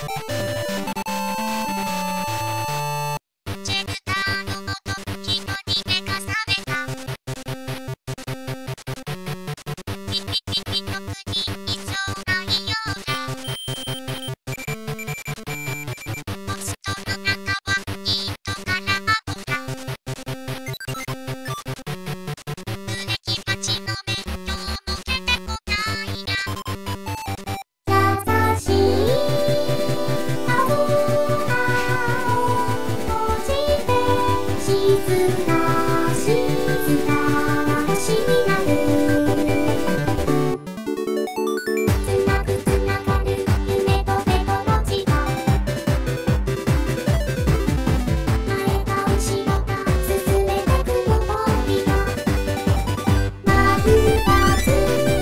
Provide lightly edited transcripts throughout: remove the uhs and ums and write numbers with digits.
チェクターのごとく人にめかされたピピピピ特に異常ないようだポストの中はニートから油植木鉢の免許を向けてこないや優しい青を閉じて静かな星になるつながる夢と手と文字が前か後ろか進めてくの森がまぶたつ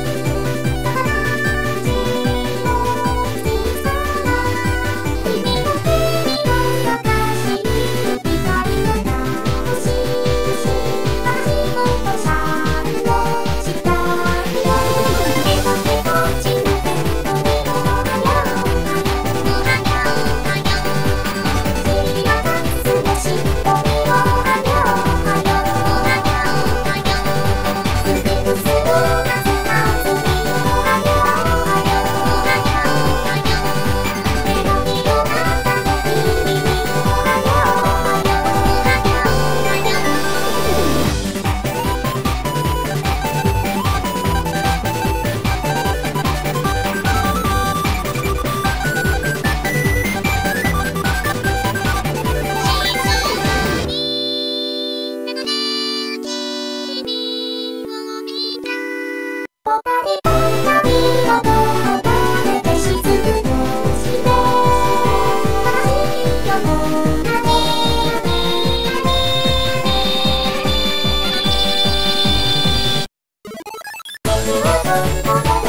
形をつさら君の君が探しに光のな星足元シャンの下よ手と手とちなく鳥のはやおはやおはや知らなすべし鳥のはやおはやおはやおはやすべくすのなせなすびのはやおはやおはやおはやメロディオがため耳におはやおはやおはやおはやポカリポカリを食べて沈むのして悲しいよもなに僕はどこで